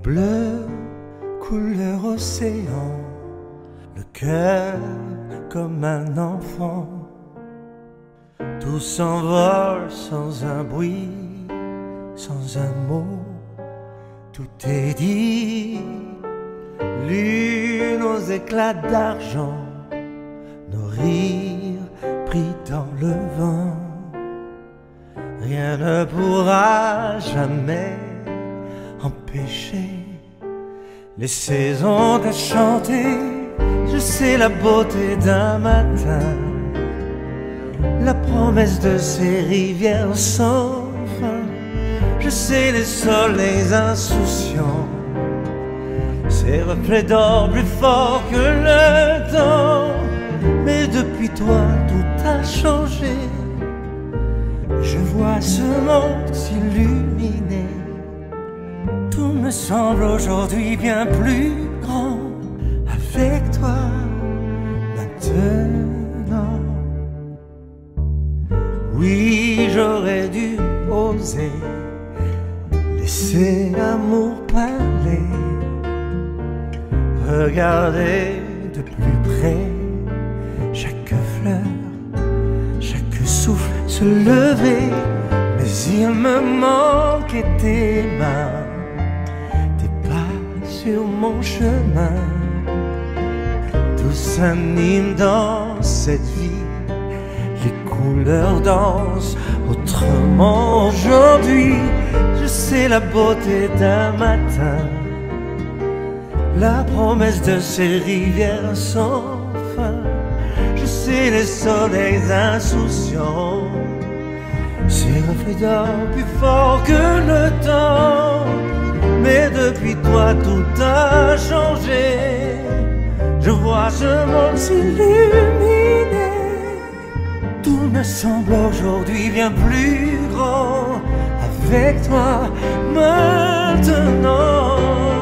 bleu, couleur océan, le cœur comme un enfant. Tout s'envole sans un bruit, sans un mot, tout est dit. Lune aux éclats d'argent, nos rires pris dans le vent. Rien ne pourra jamais empêcher les saisons de chanter. Je sais la beauté d'un matin, la promesse de ces rivières sans fin. Je sais les soleils insouciants, ces reflets d'or plus forts que le temps. Mais depuis toi tout a changé, je vois ce monde s'illuminer. Tout me semble aujourd'hui bien plus grand avec toi maintenant. Oui, j'aurais dû oser laisser l'amour parler, regarder de plus près chaque fleur, chaque souffle se lever. Mais il me manquait tes mains, tes pas sur mon chemin. Tout s'anime dans cette vie, les couleurs dansent autrement aujourd'hui. Je sais la beauté d'un matin, la promesse de ces rivières sans fin. Je sais les soleils insouciants, ces reflets d'or plus forts que le temps. Mais depuis toi tout a changé, je vois ce monde s'illuminer. Tout me semble aujourd'hui bien plus grand avec toi maintenant.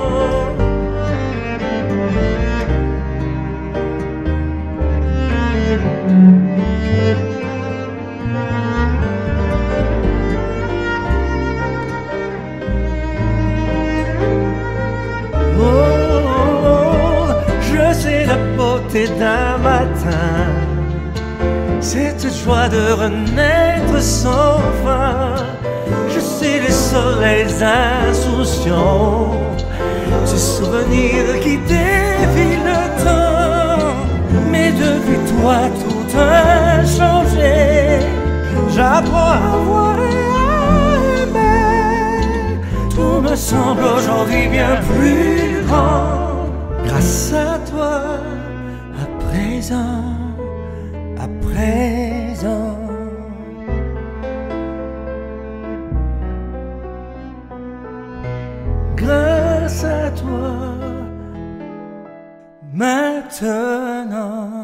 D'un matin, cette joie de renaître sans fin. Je sais les soleils insouciants, ces souvenirs qui défient le temps. Mais depuis toi tout a changé, j'apprends à voir et à aimer. Tout me semble aujourd'hui bien plus grand grâce à toi. À présent, grâce à toi, maintenant.